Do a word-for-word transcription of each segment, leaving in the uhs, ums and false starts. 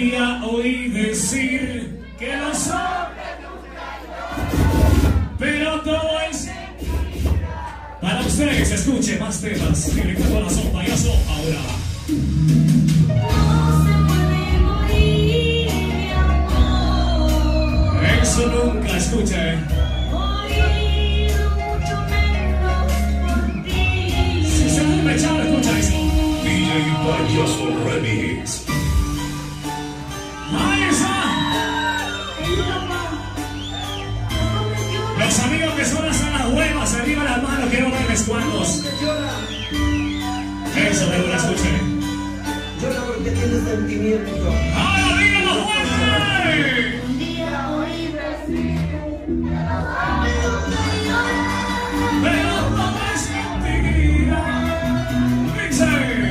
día oí decir que los hombres nunca lloran, pero todo es mentira. Para ustedes, escuche más temas. Directo corazón, payaso, ahora. Eso nunca, escuche. Morir mucho menos por ti. Si se vuelve a echar, escucha eso. D J Payaso Remix. Ahí está. Los amigos que son hasta las huevas, arriba las manos, quiero verles cuantos. Eso de una, escuche. Llora porque tiene sentimiento. ¡Ahora dígalo fuerte! Pero todo es mentira. Dice.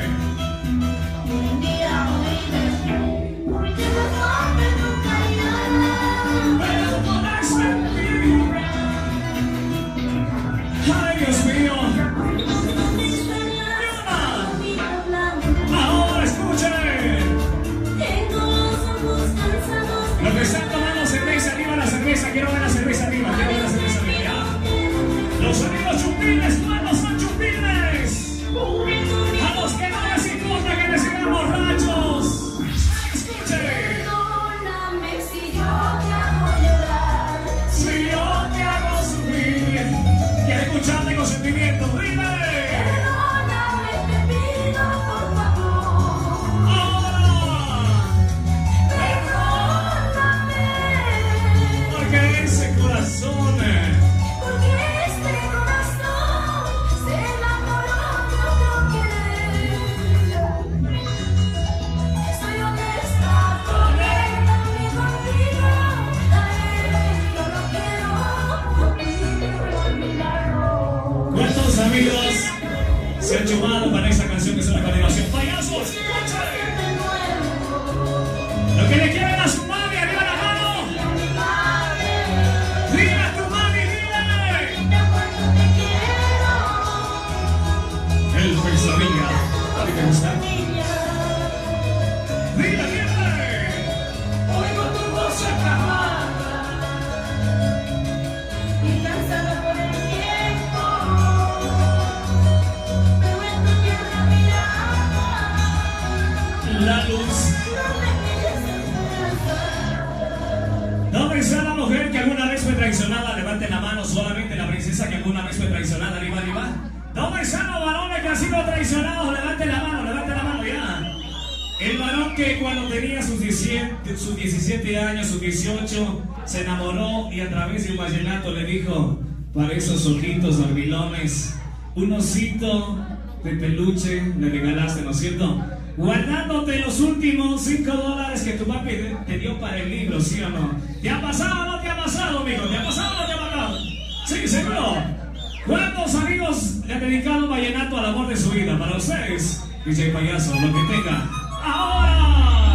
Un día oí decir porque los hombres nunca lloran, pero todo es mentira. Ay, Dios mío. Ahora escuchen. Los que están tomando cerveza, arriba la cerveza. Quiero ver la cerveza arriba. Quiero ver la cerveza arriba. Los amigos chupines, ¿cuántos son chupines? A los que no les importa que les sigan borrachos. Escuchen. Perdóname si yo te hago llorar, si yo te hago sufrir. Quiero escucharte con sentimiento, dime. Perdóname, te pido por favor. Ahora. Perdóname. Porque ese corazón. ¿Cuántos amigos se han chumado para esa canción que es una continuación? ¡Payasos! ¡Escuchen! Lo que le quieren a su mami, arriba la mano. ¡Dile a tu mami, dile! El pesadilla. ¿A ti te gusta? ¡Dile, dile! Oigo tu voz aclamada y cansada por el tiempo. La luz. ¿Dónde está la mujer que alguna vez fue traicionada? Levante la mano. Solamente la princesa que alguna vez fue traicionada. Arriba, arriba. ¿Dónde están los varones que han sido traicionados? Levante la mano, levante la mano ya. El varón que cuando tenía sus diecisiete, sus diecisiete años, sus dieciocho, se enamoró y a través de un vallenato le dijo: para esos ojitos dormilones, un osito de peluche le regalaste, ¿no es cierto? Guardándote los últimos cinco dólares que tu papi te dio para el libro, ¿sí o no? ¿Te ha pasado o no te ha pasado, amigo? ¿Te ha pasado o no te ha pasado? Sí, seguro. ¿Cuántos amigos le han dedicado un vallenato al amor de su vida? Para ustedes, D J Payaso, lo que tenga. ¡Ahora!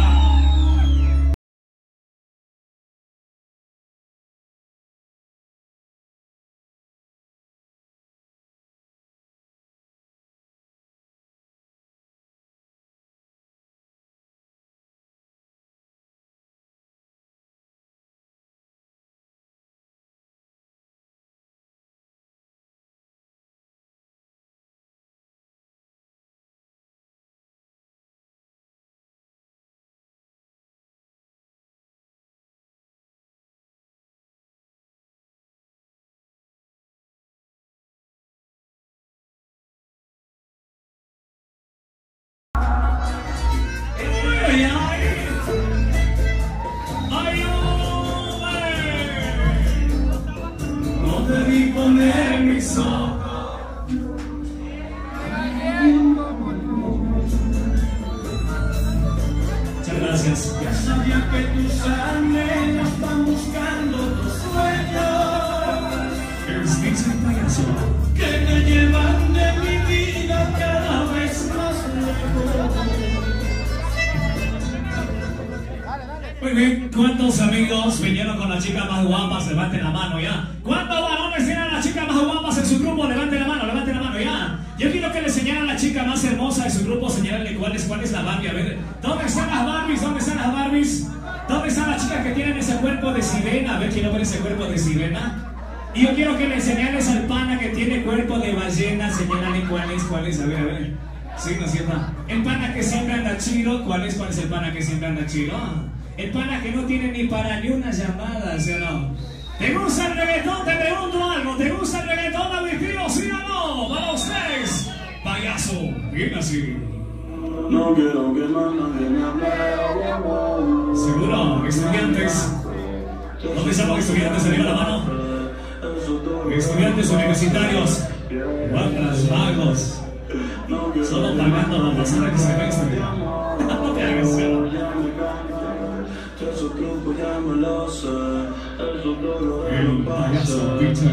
Debí poner mis ojos. Muchas gracias. Ya sabía que tus anhelos van buscando tus sueños. Es D J Payaso. Que me llevan de mi vida cada vez más lejos. Muy bien, ¿cuántos amigos vinieron con las chicas más guapas? Levanten la mano ya. ¿Cuántos varones tienen a las chicas más guapas en su grupo? Levanten la mano, levanten la mano ya. Yo quiero que le señalen a la chica más hermosa de su grupo, señalarle cuál es, cuál es la Barbie. A ver, ¿dónde están las Barbies? ¿Dónde están las Barbies? ¿Dónde están las chicas que tienen ese cuerpo de sirena? A ver, quiero ver ese cuerpo de sirena. Y yo quiero que le señales al pana que tiene cuerpo de ballena, señálale cuál es, cuál es, a ver, a ver. Sí, ¿no es cierto? El pana que siempre anda chido, ¿cuál es, cuál es el pana que siempre anda chido? El pana que no tiene ni para ni una llamada, ¿sí o no? ¿Te gusta el reggaetón? Te pregunto algo, ¿te gusta el reggaetón, Agustín, sí o no? ¡Para ustedes! Payaso, bien así. No quiero que más nadie me hable. Seguro, estudiantes. ¿Dónde están los estudiantes? Arriba la mano. Estudiantes universitarios. Guangas, vagos. Solo pagando la pasada que se ve estudiar. No te hagas eso. El payaso D J.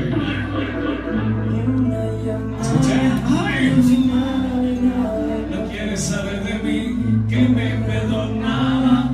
¿Escuché? ¡Ay! No quieres saber de mí, que me perdonaba.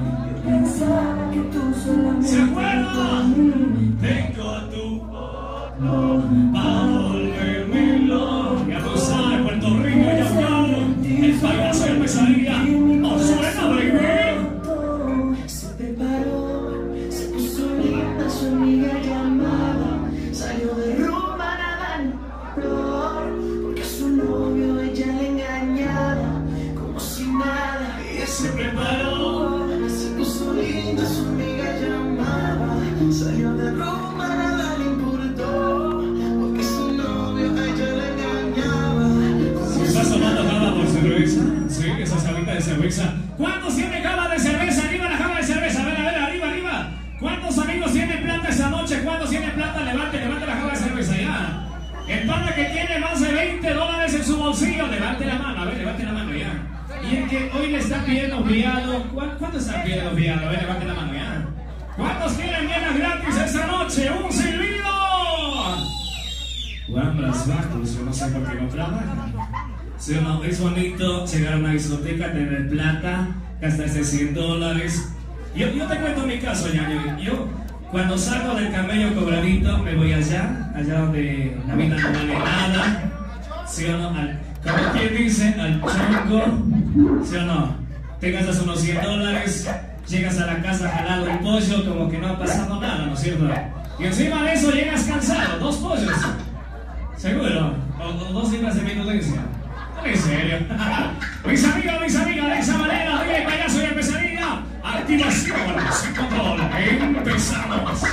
¿Se acuerda? Tengo a tu foto para volverme loco. Ya tú sabes, Puerto Rico, ya está. El payaso y el pesadilla. ¿No suena, baby? Se preparó, se puso linda, su amiga llamada. Salió de rumba nadando, porque a su novio ella le engañaba. Como si nada, ella se preparó, se puso linda, su amiga llamaba. Salió de rumba, nada le importó, porque su novio ella le engañaba. Si estás tomando cava por cerveza, sí, esa sabita de cerveza. ¿Cuántos tienen cava de cerveza? Arriba la cava de cerveza, a ver, a ver, arriba, arriba. ¿Cuántos amigos tienen plata esa noche? ¿Cuántos tienen plata? Levante, levante la cava de cerveza, ya. El pana que tiene más de veinte dólares en su bolsillo, levante la mano, a ver, levante la mano, ya. Y el que hoy le está pidiendo fiado, ¿cuántos están pidiendo fiado? A ver, levante la mano, ya. ¿Cuántos quieren bienes gratis esta noche? ¡Un silbido! Guambras, vatos, yo no sé por qué no trabajan. Sí, no, es bonito llegar a una discoteca, tener plata, gastarse cien dólares. Yo, yo te cuento mi caso, ya. Yo, cuando salgo del camello cobradito, me voy allá, allá donde la vida no vale nada. ¿Sí o no? Al, como quien dice, al chongo. ¿Sí o no? Te gastas unos cien dólares, llegas a la casa jalado el pollo, como que no ha pasado nada, ¿no es cierto? Y encima de eso llegas cansado, dos pollos. ¿Seguro? O, o dos libras de menudencia. En serio. Mis amigos, mis amigas, de esa manera, oye, el payaso y el pesadilla. Activación, sin control. Empezamos.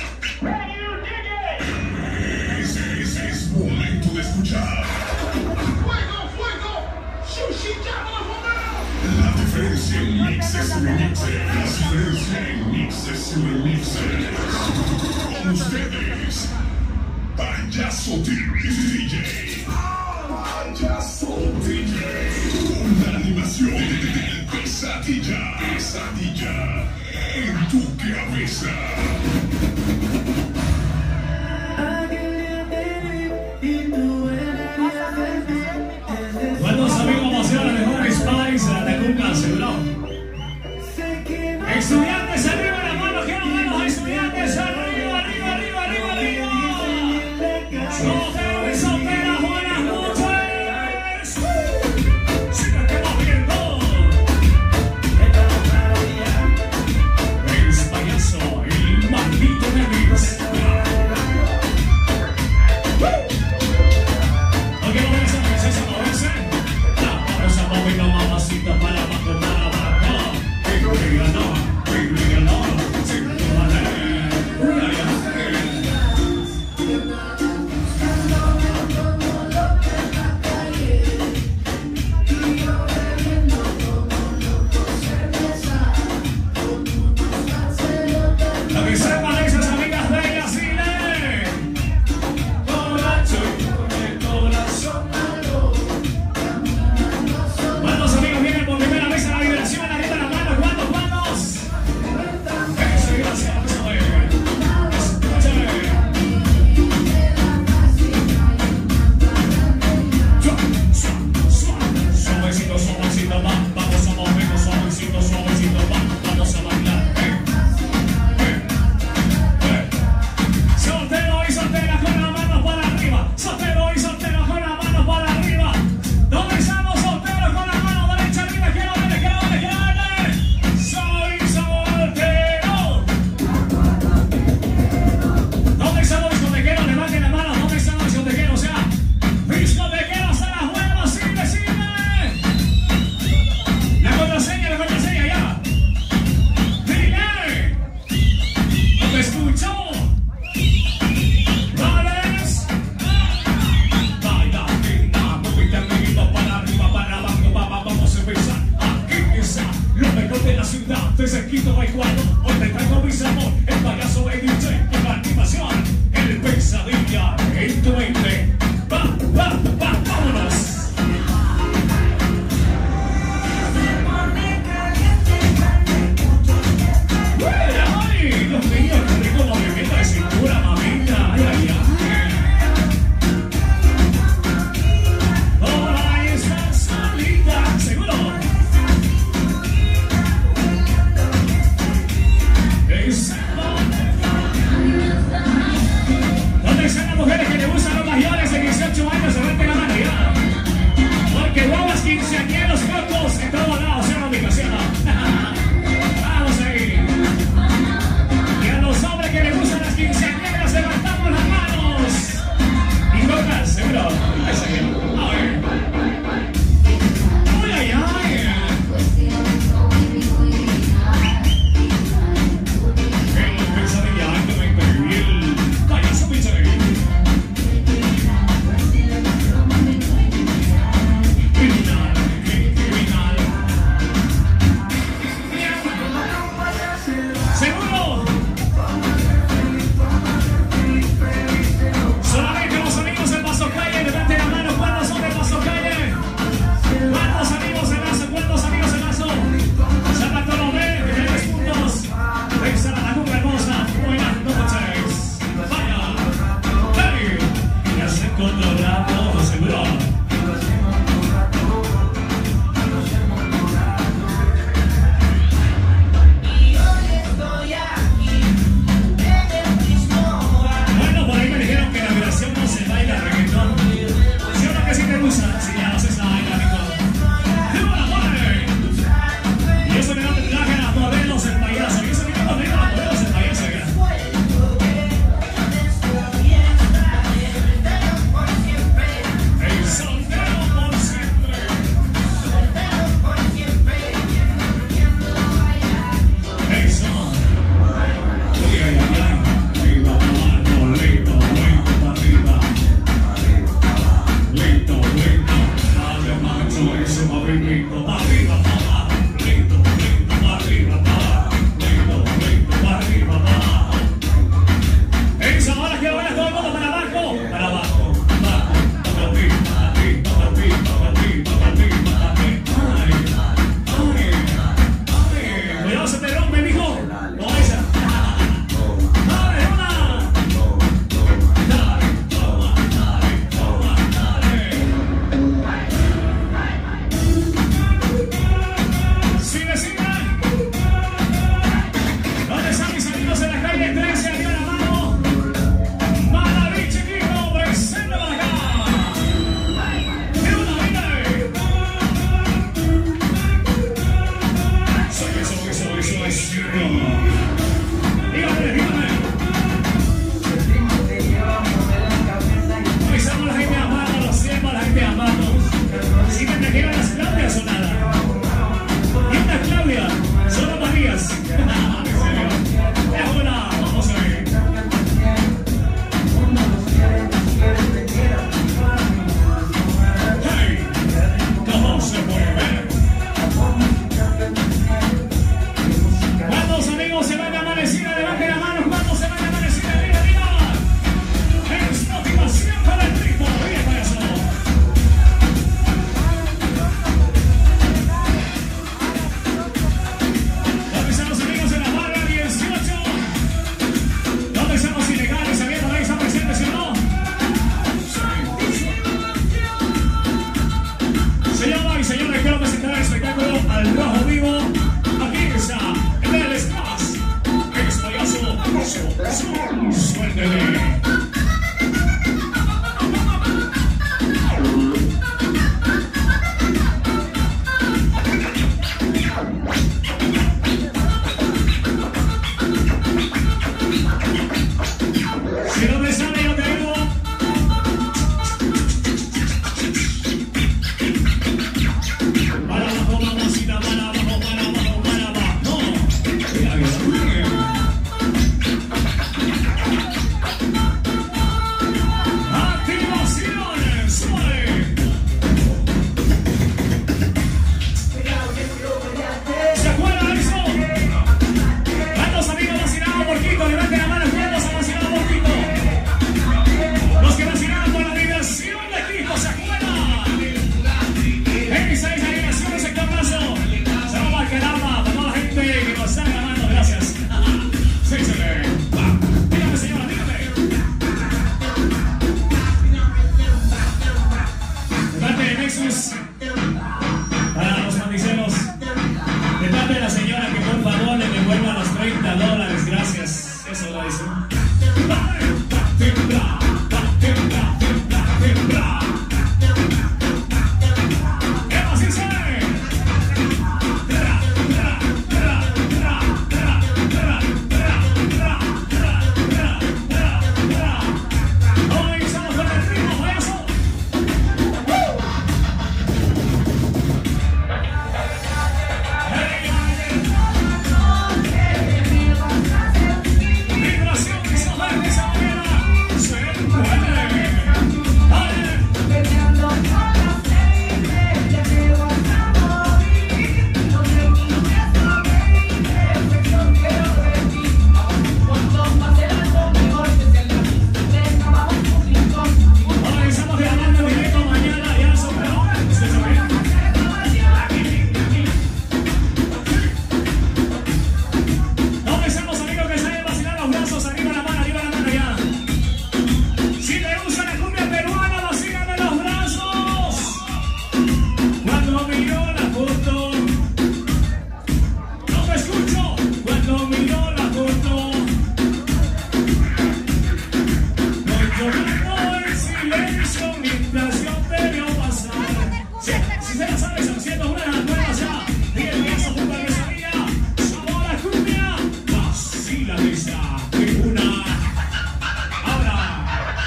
Ese, ese es momento de escuchar. ¡Fuego, fuego! ¡Sushi, llama la diferencia en mixes y remixes. La diferencia en mixes y remixes. Con ustedes, Payaso D J. Payaso D J. Una animación de pesadilla, pesadilla en tu cabeza. ¿Cuántos amigos emocionan de mejores paris en la Tacunga, seguro? Estudiantes, arriba la mano, quiero ver los estudiantes, arriba, arriba, arriba, arriba, arriba. Solteros y solteras, buenas noches. Síganse moviendo. Es payaso, el maldito remix. ¿No quiero ver esa princesa moverse? No, esa movida mamacita para abajo, para abajo. Biblia no, Biblia no, sin tu madre. escuchó. ¿Vales? Bailarina, moviste el ritmo para arriba, para abajo, papá, vamos a empezar. Aquí está lo mejor de la ciudad, desde Quito, Guaycuado. Hoy te traigo mi sabor, el payaso de D J, con la animación, el pesadilla en tu mente. Va, va, va, vámonos. Dios mío, qué rico movimiento de cintura, mamita. Ay, ay, ay. Ahora estás solita, seguro. ¿Dónde están las mujeres que le gustan los mayores de dieciocho años? Se meten la mano ya. Porque guaguas, quinceañeros, cocos, en todos lados, se van a vamos ahí. Los hombres que les gustan las quinceañeras, levantamos las manos. Y tocas, seguro. Ahí está bien. A ver. Uy, ay, ay. El pesadilla, que me pedí el payaso Michel. Criminal, criminal. Seguro. Solamente los amigos del Paso Calle, levanten la mano. ¿Cuántos son del Paso Calle? ¿Cuántos amigos del Paso? ¿Cuántos amigos del Paso? San Bartolomé, de tres puntos. Esa la cumbre hermosa. Buenas noches. Vaya. Hey. Ya se controlado, seguro. Bueno, por ahí me dijeron que la vibración no se baila reggaetón. Yo creo que sí te gusta, si ya haces la baila, Nico. ¡Viva la madre! Y eso que no te traje a modelos el payaso. Y eso que no te traje a modelos el payaso. El soltero por siempre. Eso. Uy, ay, ay, ay. Arriba, abajo, lento, lento, para arriba. Lento, lento. Dale, macho, ese movimiento. Para arriba, para abajo. Lento, lento, para arriba, para abajo. Lento, lento, para arriba, para abajo. Eso, ahora quiero ver a todo el mundo para abajo. Para abajo, abajo. Para arriba, para arriba, para arriba, para arriba, para arriba, para arriba. Ay, ay, ay. Cuidado, se te rompe, mijo. No, esa. Dale, una. Dale, toma, dale, toma, dale. Sigue, sigue. ¿Dónde están mis amigos en la calle trece? Arriba la mano. Maraví, chiquito, presente para acá. De una, mire. Eso, eso, eso, eso, eso. Dígame, dígame. Avisamos a la gente a mano, los tiempos a la gente a mano. Si te trajeron las Claudias o nada. Y una Claudia, solo Marías. Es una, vamos a ver. Hey, ¿cómo se puede ver? ¿Cuántos amigos se van a amanecida? Levanten la mano. ¿Cuántos se van a amanecida? Arriba, arriba. Es motivación para el ritmo. Mira para eso. ¿Dónde están los amigos de la barra dieciocho? ¿Dónde están los ilegales? ¿Sabían por ahí están presentes, sí o no? Señoras y señores, quiero presentar el espectáculo Al Rojo Vivo. Aquí está el Smash. Es payaso. Suéltele. Si no me sale, yo te digo. Para abajo, mamacita, para abajo, para abajo, para abajo. Mira, mira, mira. dice. Vale, va, temblar, va, temblar, temblar, temblar. ¿Qué más dice? Tra, tra, tra, tra, tra, tra, tra, tra, tra, tra, tra, tra. Comenzamos con el ritmo, payaso. Vibración y saber de esa manera se puede. Comenzamos grabando en directo mañana ya sobre la hora. ¿Escucha bien? Comenzamos, amigos, que saben vacilar los brazos. Arriba la mano, arriba la mano ya. Si te gusta la cumbia peruana, vacílame los brazos. Cuando miro la foto, no te escucho. Cuando miro la foto, voy llorando en silencio mientras yo te veo pasar. Sí, si te la sabes, haciendo una de las nuevas ya. Miguel Díaz, junto a Rosalía, sabor a cumbia, vacila esa tribuna. Ahora.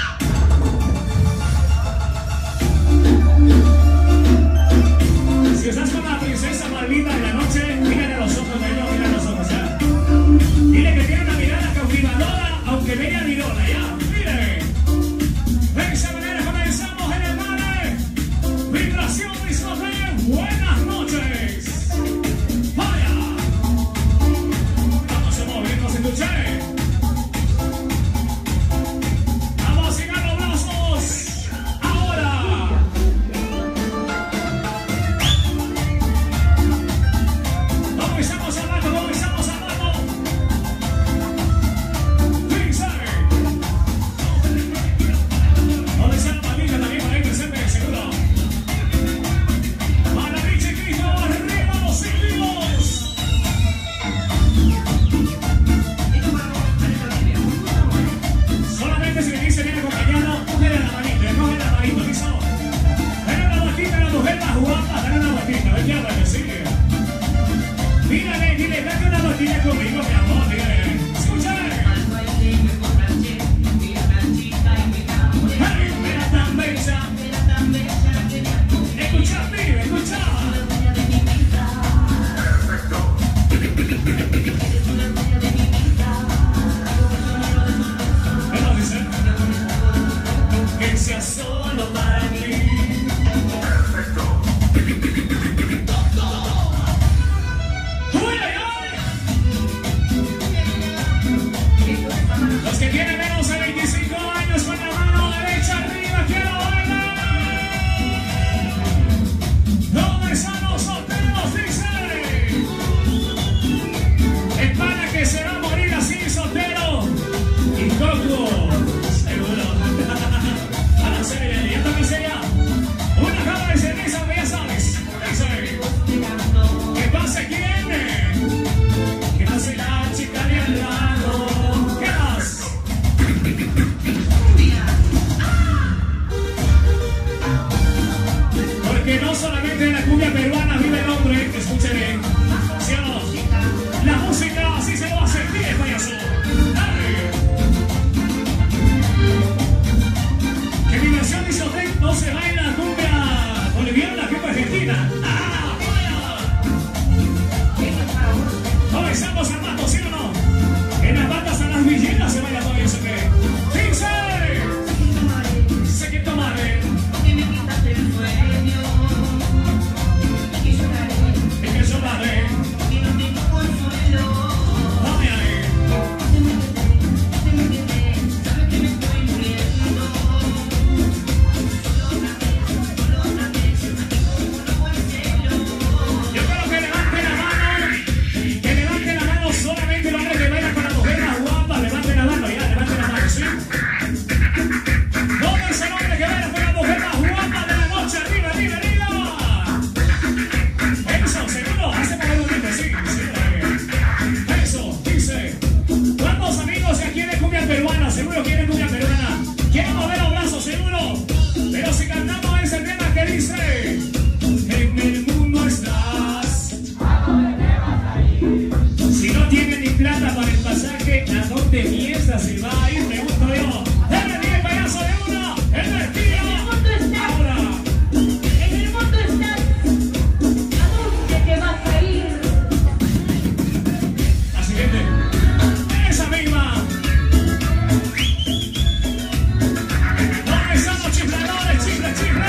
Si estás con la princesa Malvita en la noche, mírale a los ojos de ella, mírale a los ojos, ¿ya? Dile que tiene una mirada cautivadora, aunque bella mirona, ¿ya? Mire. De esa manera comenzamos en el mare. Vibración Discoteca, buenas noches. Vaya. Vamos a movernos, escuché. Vamos a girar los brazos. Ahora. Comenzamos a mano, comenzamos a mano. Fíjense. ¿Dónde está la familia también para ir presente, seguro? Maravilla y Cristo, arriba los indios. Solamente si le dice bien acompañado, cógele la manita, cógele la manita, ¿listo? Dale una vueltita a la mujer más guapa, dale una vueltita, ven que habla que sigue. Mírale, dile, date una vueltita conmigo, mi amor, dile. Escúchale. Hey, mira tan bella. Escucha, pibe, escucha. ¿Qué nos dice? Que sea solo para mí. ¡Uy, ay, ay! Los que tienen menos de veinticinco años con la mano derecha arriba, quiero bailar. ¿Dónde están los solteros? Dice. El pana que se va a morir así, soltero. Y coco. Seguro. A la serie, ya está mi serie. Una cama de cerveza, ya sabes. Dice. ¿Qué pasa quién? ¿Qué pasa la chica de al lado? ¿Qué más? Porque no solamente en la cumbia peruana vive el hombre, escuche bien, ¿sí o no? La música así se lo hace bien, payaso. Dale. dice así, va a ir, pregunto yo. Dale diez payaso de una, el vestido. Ahora. En el mundo estás, ¿a dónde te vas a ir? La siguiente. Esa misma. ¿Dónde están los chifladores? Chifle, chifle.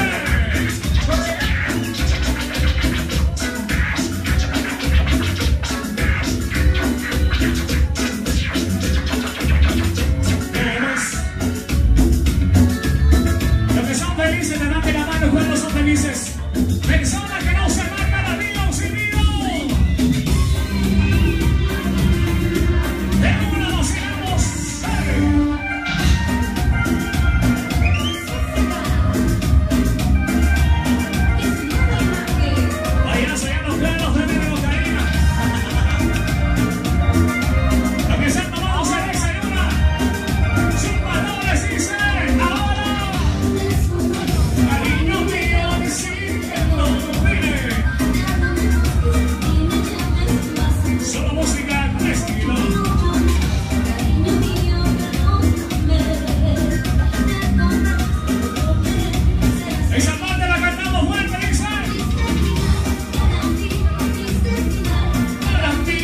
Los que son felices, levanten la mano cuando son felices. Personas que no se marcan la vida un silbido. De una nos iremos. Payaso ya los planos de mi cocaína. Los que se han tomado cerveza y una. Sus valores dicen ahora. Cariño mío, diciendo, mire. Solo música con estilo. Esa parte la cantamos fuerte, dice. Para ti.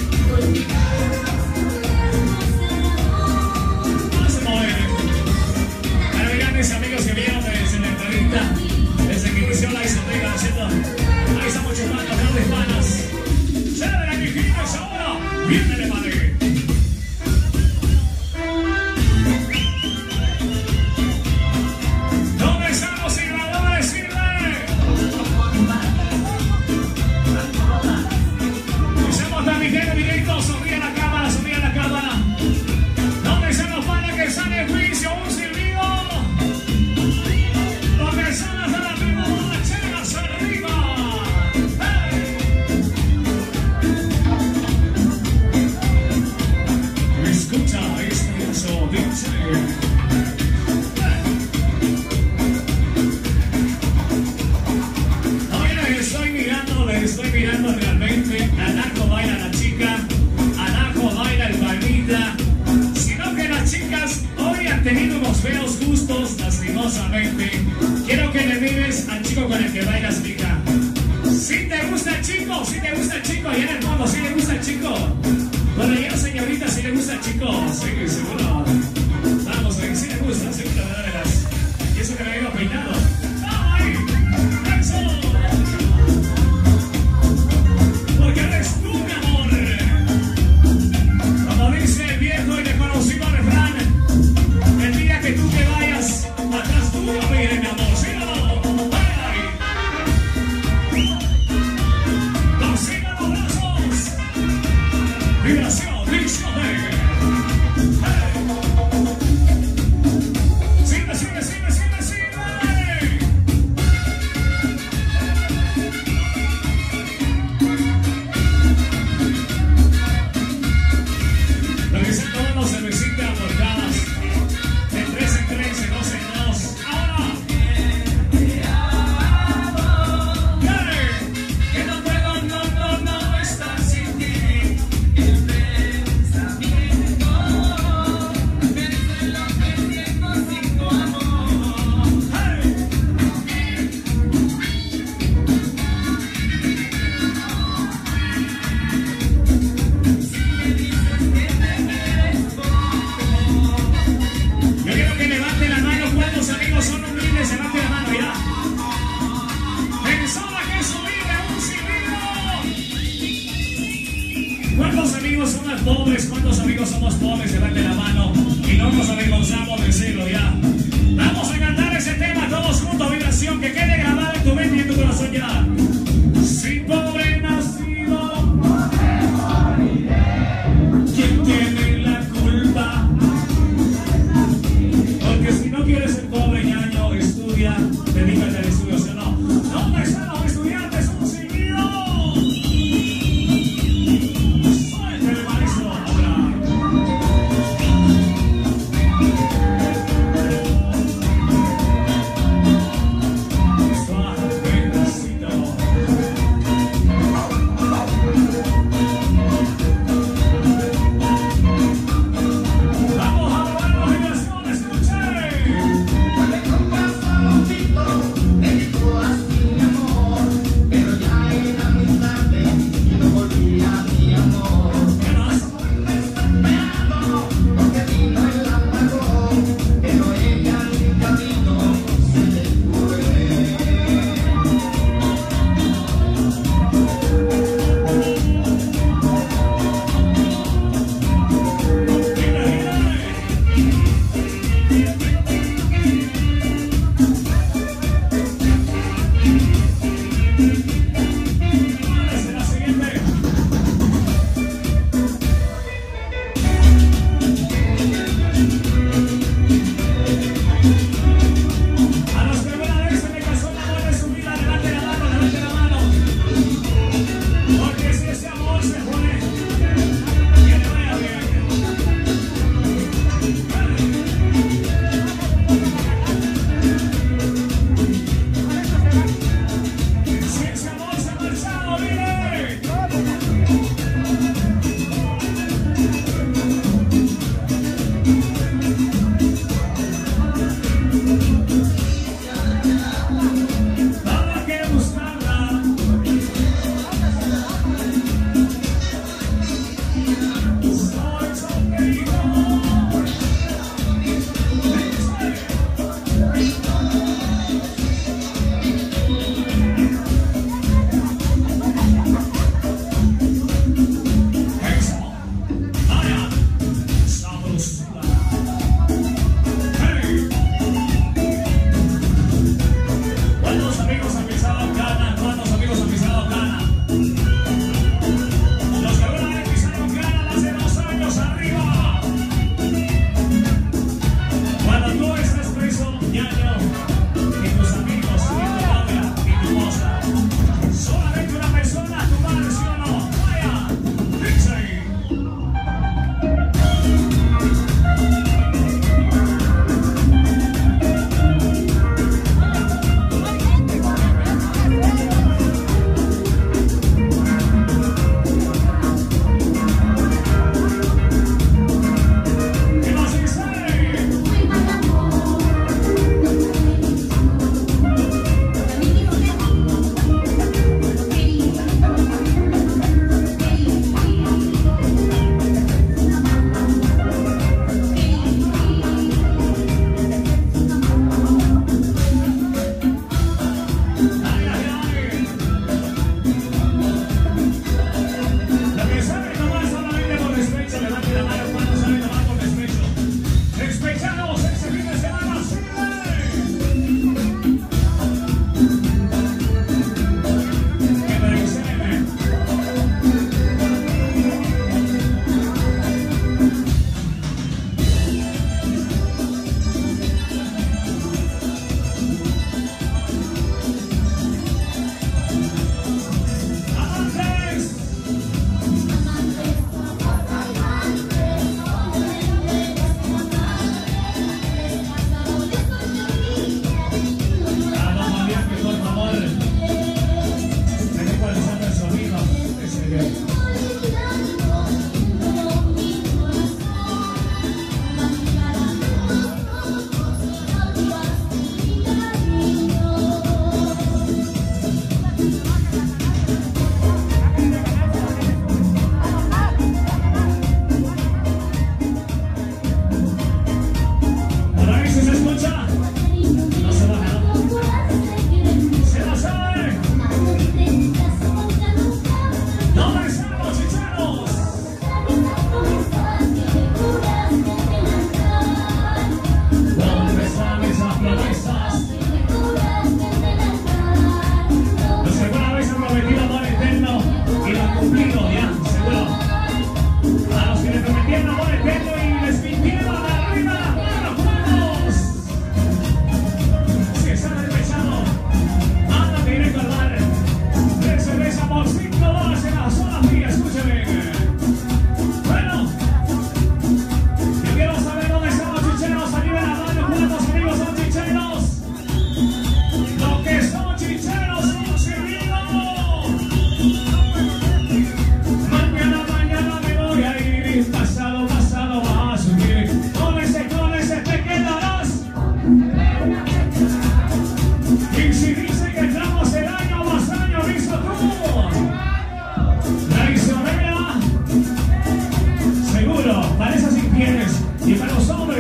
No se mueve. Para mirar mis amigos que vieron desde la entrevista, desde que inició la discoteca, ¿cierto? Ahí están muchos manos, grandes panas. Se de la quijita es ahora. Viene madre. ¿Dónde están los silbadores? Sirve. Hicimos la Miguel, Miguelito, subí a la cámara, subí a la cámara. ¿Dónde están los panas que están en juicio? Un silbido. Los personas de la misma borracheras arriba. ¡Hey! Escucha este verso, dice. Hoy les estoy mirando, les estoy mirando realmente. Anaco baila la chica, Anaco baila el palmita. Sino que las chicas hoy han tenido unos feos gustos, lastimosamente. Quiero que le mires al chico con el que bailas, mija. Si te gusta el chico, si te gusta el chico, allá en el fondo, si le gusta el chico. Bueno, ya señorita, si le gusta el chico, sí, seguro. Vamos, si le gusta, seguro, de veras. Y eso que me iba peinado. ¡Ay! ¡Eso! Porque eres tú, mi amor. Como dice el viejo y reconocido refrán, el día que tú te vayas, atrás tú no mires, mi amor, ¿sí o no? ¡Ay! ¡Consiga los brazos! ¡Vibración, discoteca! ¡Hey!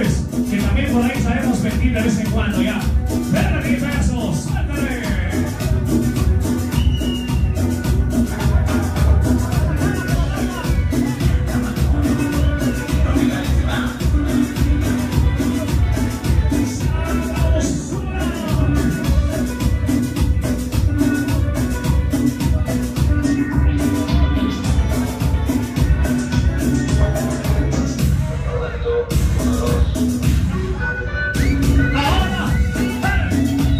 pues, que también por ahí sabemos mentir de vez en cuando, ya. Espérate, pedazo, suéltale. Ahora,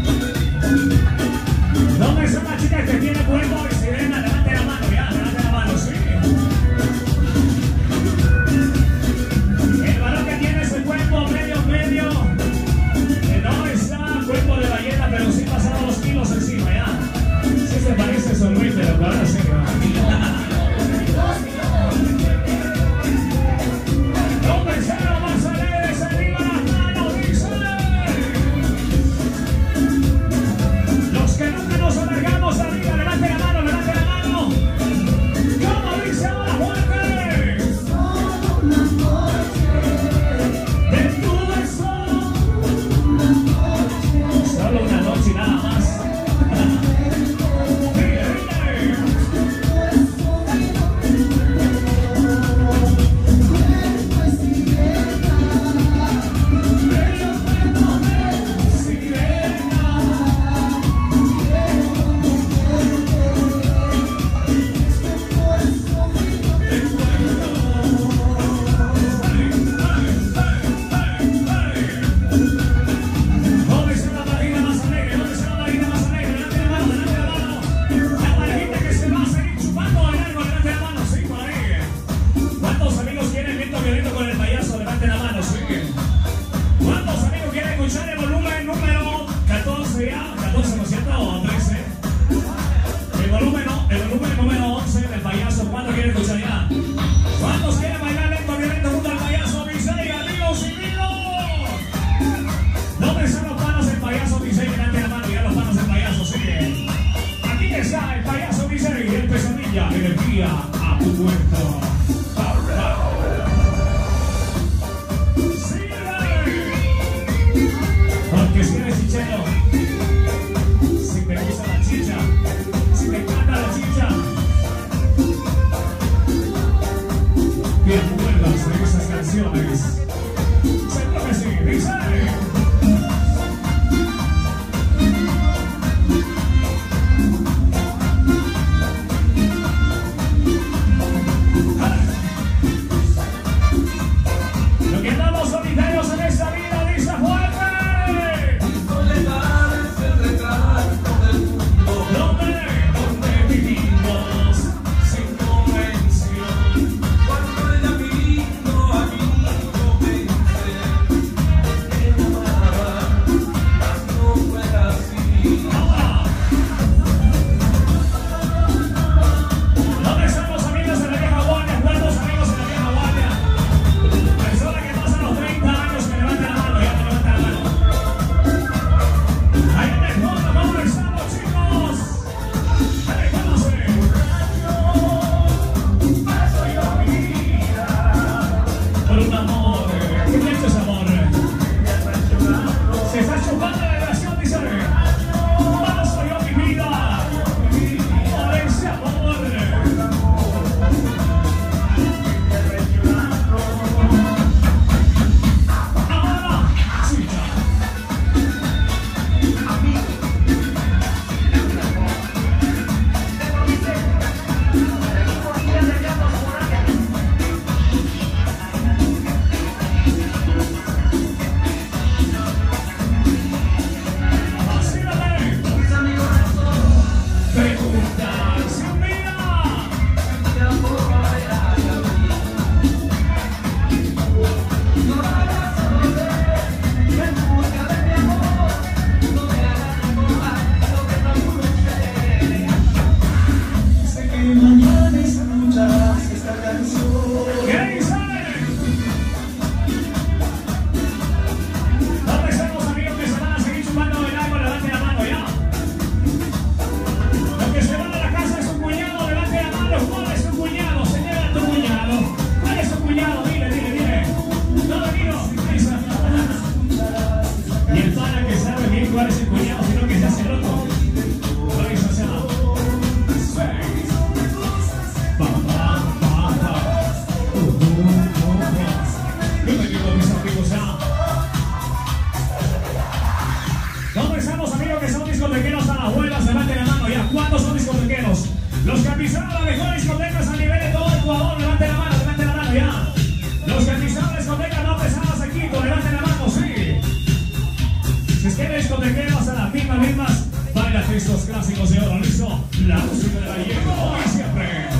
pisaron las mejores discotecas a nivel de todo Ecuador, levanten la mano, levanten la mano ya. Los que pisaron las discotecas no pesadas aquí, levanten la mano, sí. Si es que eres discotequeros a las mismas, mismas, baila estos clásicos de oro, listo. La música de la hierba, hoy y siempre.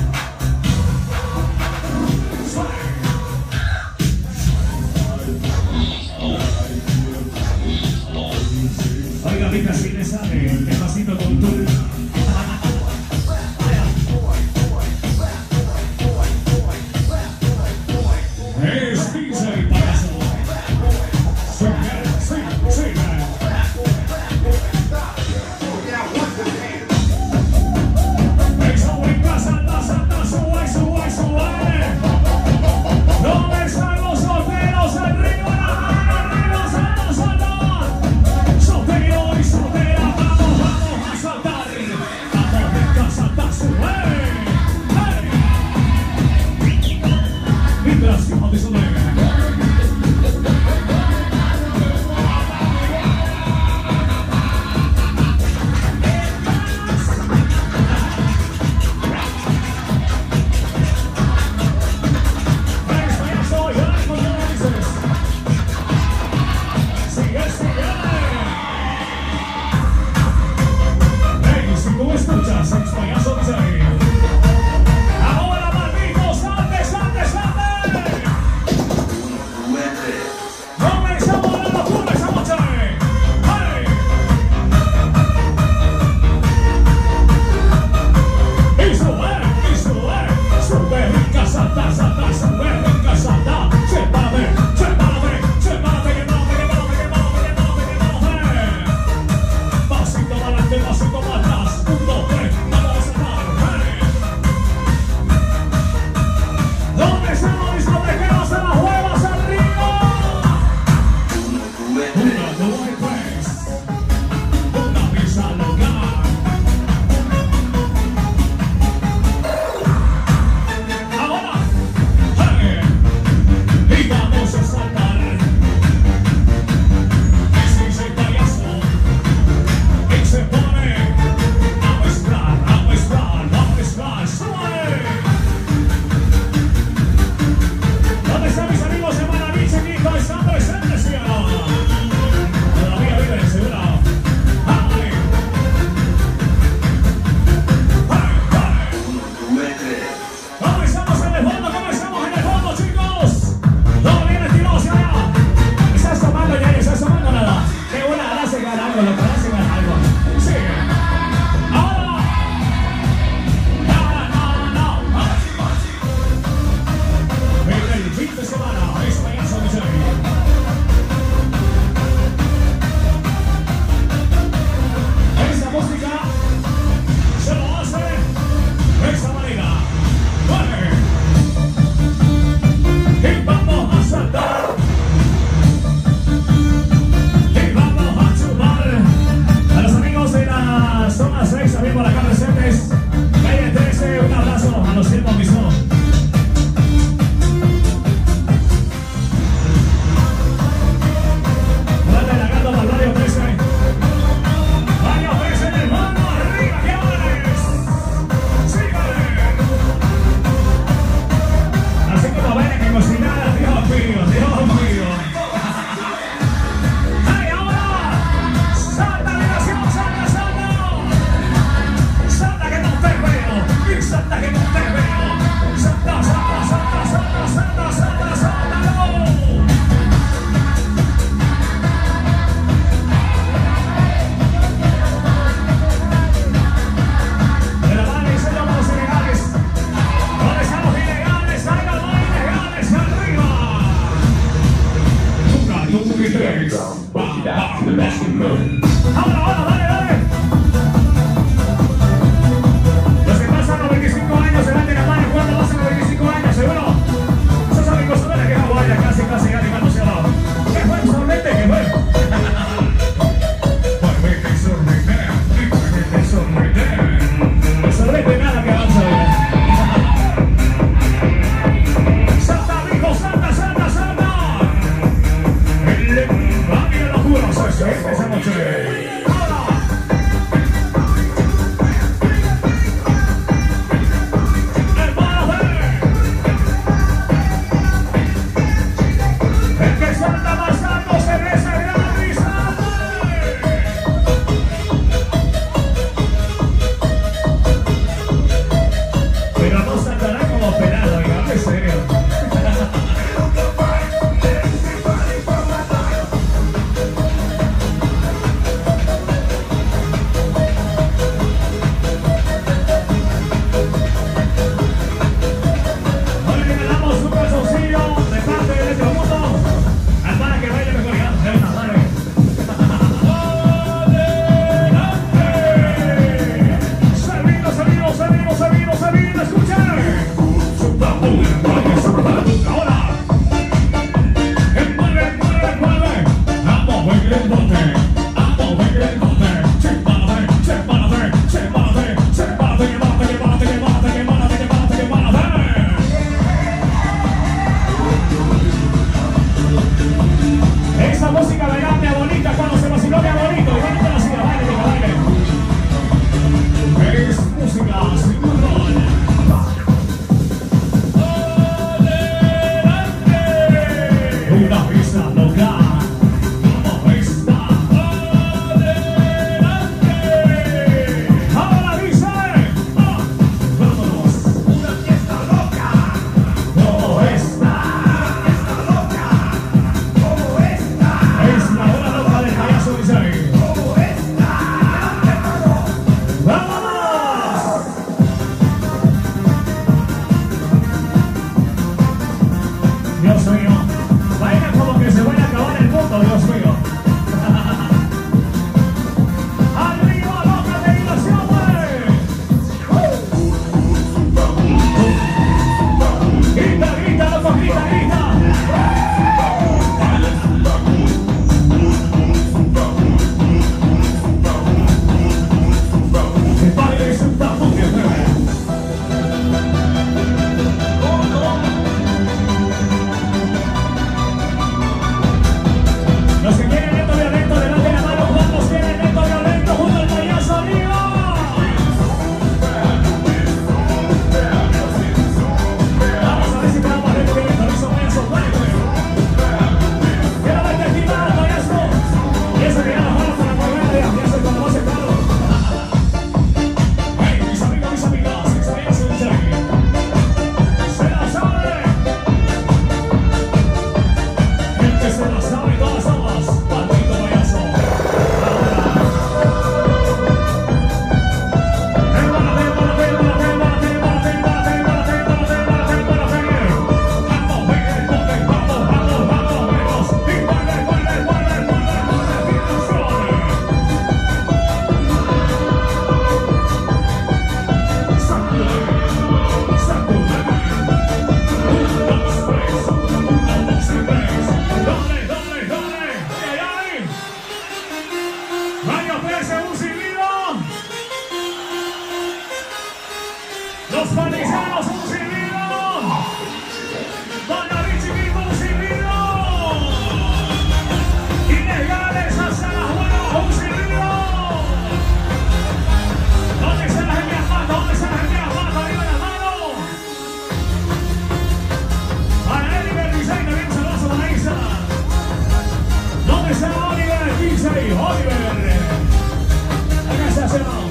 Oiga, mi casi le sale, que pasito con tu. Es D J Payaso. Sigue, sigue, sigue. Eso en casa, anda, anda, sube, sube, sube. ¿Dónde están los solteros? Arriba la mano, arriba, salta, salta. Soltero y soltera, vamos, vamos a saltar. Vamos en casa, anda, sube. Mientras que vamos a subir. Ahora, maldito, salte, salte, salte. Comenzamos la locura esta noche. ¡Hey! Y sube, y sube, sube rica, salta, salta, sube rica, salta. Se va a ver, se va a ver, se va a ver, que no, que no, que no, que no, que no, que no. Pasito para adelante, pasito para atrás. Un, dos, tres, vamos a saltar. ¿Dónde están los discotequeros de las huevas arriba? Una, dos y tres. Una pizza local. Ahora, hey, y vamos a saltar. Ese es el payaso. Y se pone a mezclar, a mezclar, a mezclar. ¡Sube! ¿Dónde están mis amigos de Manaví, chiquito? ¿Están presentes, sí o no? Todavía viven, seguro. ¡Ay! ¡Ay, ay! Comenzamos en el fondo, comenzamos en el fondo, chicos. Todo bien estiloso ya. Estás tomando ya, estás tomando nada. Qué buena gracia que hagan algo, lo que hacen algo. Sí. Ahora. No, no, no. En el fin de semana, es Payaso D J. Esta música se lo hace de esta manera. Vale. Y vamos a saltar. Y vamos a chupar. A los amigos de la zona seis, también por acá presentes. Calle trece, un abrazo a los tiempos mismos. Dale la gata para el barrio trece. Barrio trece en el mano, arriba, ¿qué vales? Sígale. Así como ven que cocinada, Dios mío, Dios mío. ¡Ay, ahora! ¡Salta, liberación, salta, salta! ¡Salta que no te veo! ¡Y salta que no te veo! ¡Salta, salta, salta, salta, salta, salta, salta! De la mano y se llaman los ilegales. ¿Dónde están los ilegales? ¡Salgan los ilegales arriba! Una, dos y tres. Ahora, ahora, dale, dale. Los que pasan los veinticinco años, levanten la mano. ¿Cuándo pasan los veinticinco años? ¿Seguro? Esos amigos son de que hago allá casi, casi animándose al lado. ¿Qué fue? ¿Sorprende? ¿Qué fue? Sorprende, sorprende, sorprende, sorprende. No sorprende nada que avanza. Salta, hijo, salta, salta, salta. Va a la locura, o sea, esa noche. Ahora. mío. Arriba, loca de diversión, grita, grita, loco, grita, grita. El baile es un tapu que mueve. Los que quieren neto violento, levanten la mano. ¿Cuántos quieren neto violento junto al payaso arriba? Vamos a ver si quedamos neto violento. Lo hizo payaso fuerte. Quiero verte activado, payaso. Y eso que ya las manos para correr, ya eso es cuando va sentado. Hey, mis amigos, mis amigas, ese payaso dice ahí. Se la sabe. El que se la sabe todas aguas, maldito payaso. Embálate, embálate, embálate, embálate, embálate, embálate, embálate, embálate, embálate, embálate. Vamos, ven, ponte, vamos, vamos, vamos, vamos. Y mueve, mueve, mueve, mueve, mueve, vibraciones. Sacude, sacude. Un, dos, tres, un, dos, tres. Doble, doble, doble. Ay, ay, ay. Varios veces un silbido. Los parlizanos un silbido. Don David Chiquito un silbido. Ilegales hasta las buenas un silbido. ¿Dónde están las envías patas? ¿Dónde están las envías patas? Arriba las manos. Para Oliver Dicey también un saludo para Isa. ¿Dónde está Oliver Dicey? Oliver. Acá está, se va.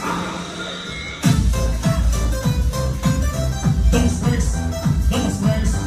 Dos, tres, dos, tres.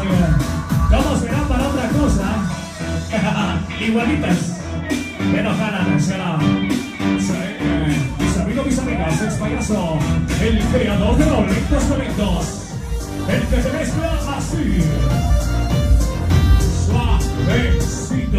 ¿Cómo será para otra cosa? Igualitas. Pero jalan, será. Mis amigos, mis amigas, es Payaso, el creador de los lentos talentos. El que se mezcla así. Suavecito.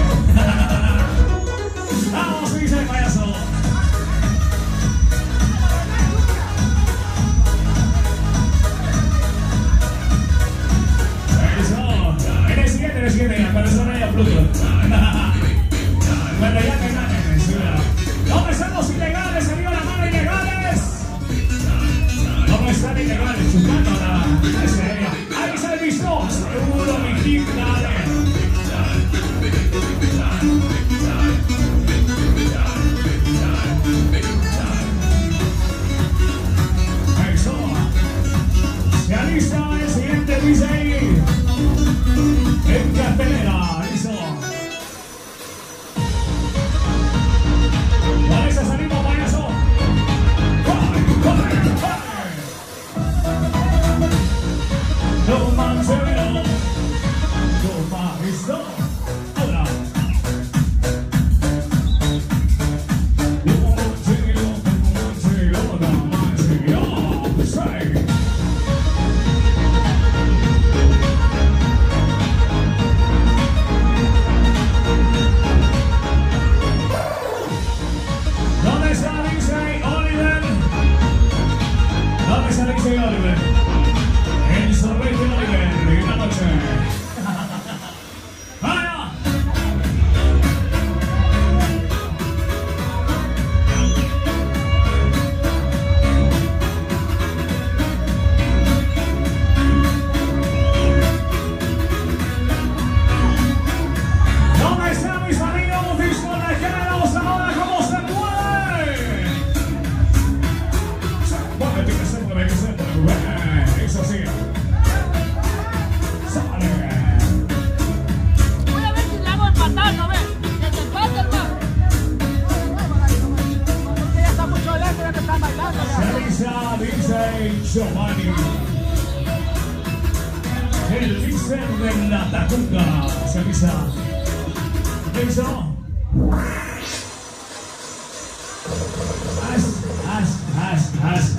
Vamos, dice el Payaso. Giovanni. El mister de la Tacunga. Se avisa. Listo. Haz, haz, haz, haz.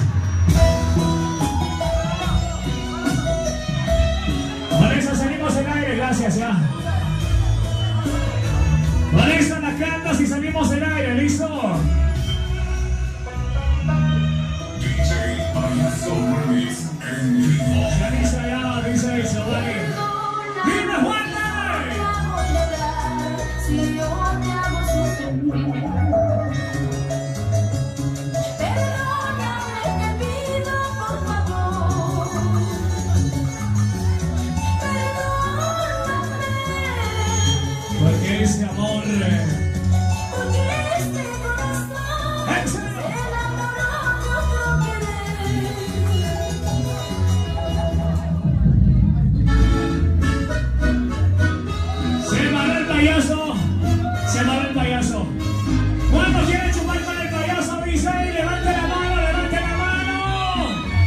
Por eso salimos en aire, gracias ya. Por eso la cantas y salimos en aire, ¿listo? D J Payaso Remix en vivo. Se avisa ya, dice Giovanni. ¡Dime, Juan! Si yo te hago sufrir, perdóname, te pido por favor. Perdóname. Porque ese amor. Porque este corazón se enamoró de otro querer. Se paró el payaso. Se paró el payaso. ¿Cuándo quiere chupar con el payaso? Dice, levante la mano, levante la mano.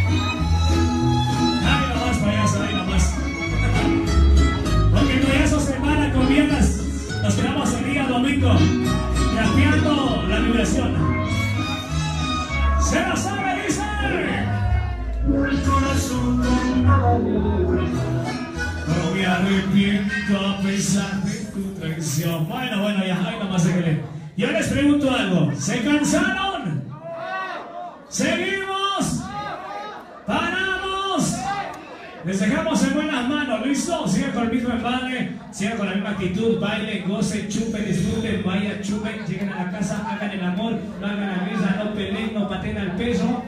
Ahí nomás, payaso, ahí nomás. Porque el payaso se para con piernas. Nos quedamos el día domingo, rapeando la vibración. Se lo sabe, dice. El corazón No me arrepiento a pesar de tu traición. Bueno, bueno, ya, ahí nomás déjale. Yo les pregunto algo. ¿Se cansaron? ¿Seguimos? ¿Paramos? Les dejamos en buenas manos, ¿listo? Sigan con el mismo embale, sigan con la misma actitud, bailen, gocen, chupen, disfruten, vayan, chupen, lleguen a la casa, hagan el amor, no hagan la mesa, no peleen, no pateen al peso.